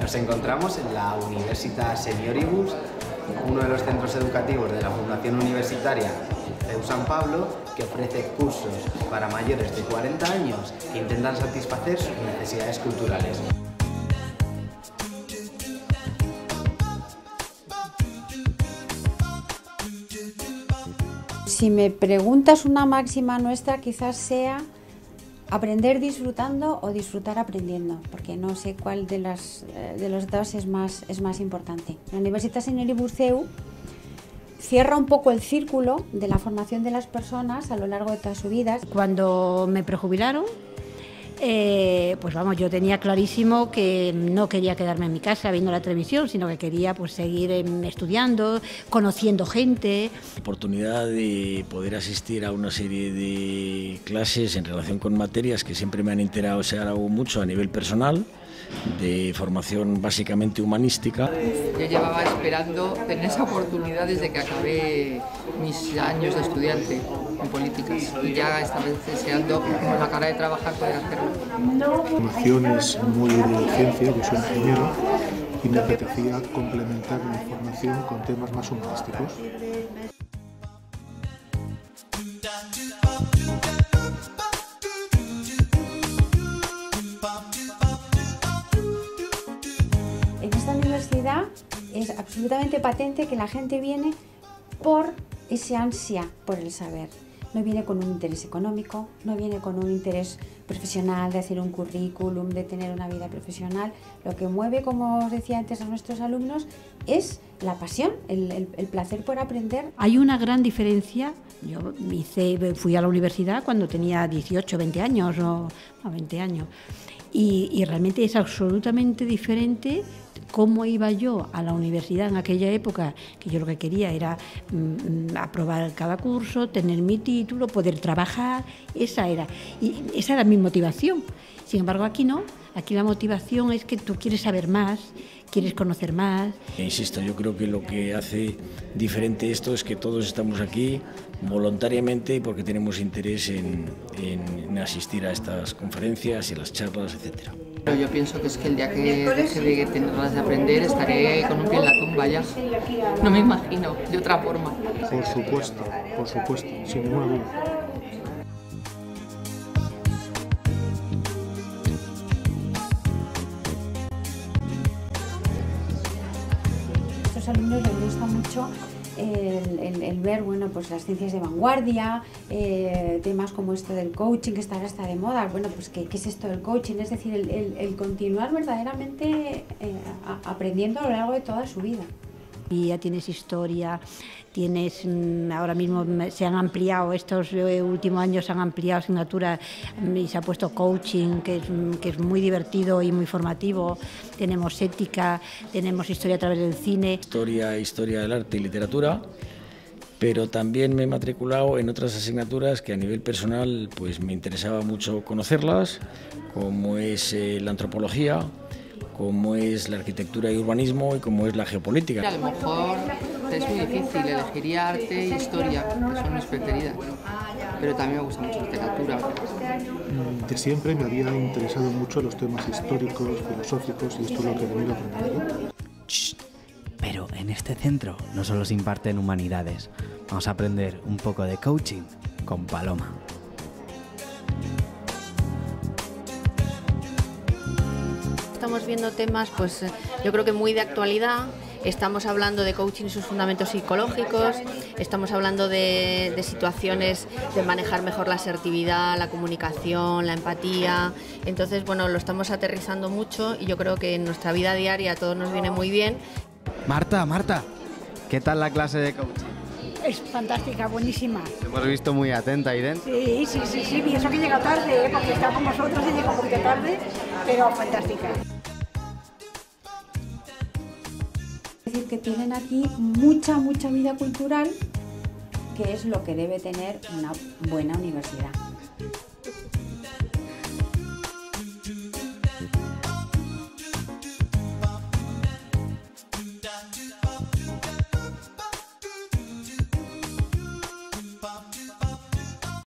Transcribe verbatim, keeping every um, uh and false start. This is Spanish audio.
Nos encontramos en la Universitas Senioribus, uno de los centros educativos de la Fundación Universitaria CEU San Pablo, que ofrece cursos para mayores de cuarenta años que intentan satisfacer sus necesidades culturales. Si me preguntas una máxima nuestra, quizás sea aprender disfrutando o disfrutar aprendiendo, porque no sé cuál de, las, de los dos es más, es más importante. La Universitat Senioribus CEU cierra un poco el círculo de la formación de las personas a lo largo de toda su vida. Cuando me prejubilaron, eh, pues vamos, yo tenía clarísimo que no quería quedarme en mi casa viendo la televisión, sino que quería pues seguir eh, estudiando, conociendo gente. Oportunidad de poder asistir a una serie de clases en relación con materias que siempre me han interesado mucho a nivel personal, de formación básicamente humanística. Yo llevaba esperando tener esa oportunidad desde que acabé mis años de estudiante en políticas y ya estaba deseando con la cara de trabajar poder hacerlo. La formación es muy de ciencia, yo soy ingeniero y me apetecía complementar mi formación con temas más humanísticos. En esta universidad es absolutamente patente que la gente viene por ese ansia por el saber. No viene con un interés económico, no viene con un interés profesional de hacer un currículum, de tener una vida profesional. Lo que mueve, como os decía antes, a nuestros alumnos es la pasión, el, el, el placer por aprender. Hay una gran diferencia. Yo hice, fui a la universidad cuando tenía dieciocho, veinte años, o no, veinte años, y, y realmente es absolutamente diferente cómo iba yo a la universidad en aquella época, que yo lo que quería era mm, aprobar cada curso, tener mi título, poder trabajar, esa era, y esa era mi motivación. Sin embargo, aquí no, aquí la motivación es que tú quieres saber más, quieres conocer más. Insisto, yo creo que lo que hace diferente esto es que todos estamos aquí voluntariamente porque tenemos interés en, en, en asistir a estas conferencias y a las charlas, etcétera. Yo pienso que es que el día que deje de tener ganas de aprender estaré con un pie en la tumba ya. No me imagino de otra forma. Por supuesto, por supuesto, sin ninguna duda. A estos alumnos les gusta mucho El, el, el ver, bueno, pues las ciencias de vanguardia, eh, temas como esto del coaching, que está ahora está de moda. Bueno, pues ¿qué, qué es esto del coaching? Es decir, el, el, el continuar verdaderamente eh, a, aprendiendo a lo largo de toda su vida. Y ya tienes historia, tienes, ahora mismo se han ampliado, estos últimos años se han ampliado asignaturas y se ha puesto coaching, que es, que es muy divertido y muy formativo. Tenemos ética, tenemos historia a través del cine. Historia, historia del arte y literatura, pero también me he matriculado en otras asignaturas que a nivel personal pues me interesaba mucho conocerlas, como es eh, la antropología, como es la arquitectura y urbanismo y como es la geopolítica. A lo mejor es muy difícil, elegiría arte y historia, que son mis preferidas, pero también me gusta mucho literatura. De siempre me había interesado mucho los temas históricos, filosóficos y esto es lo que he venido aprendiendo. Pero en este centro no solo se imparten humanidades, vamos a aprender un poco de coaching con Paloma. Estamos viendo temas, pues yo creo que muy de actualidad. Estamos hablando de coaching y sus fundamentos psicológicos, estamos hablando de, de situaciones de manejar mejor la asertividad, la comunicación, la empatía. Entonces, bueno, lo estamos aterrizando mucho y yo creo que en nuestra vida diaria a todos nos viene muy bien. Marta, Marta, ¿qué tal la clase de coaching? Es fantástica, buenísima. Te hemos visto muy atenta y dentro. Sí, sí, sí, sí, y eso que llega tarde, ¿eh? Porque está con vosotros y llega un poquito tarde, pero fantástica. Es decir, que tienen aquí mucha, mucha vida cultural, que es lo que debe tener una buena universidad.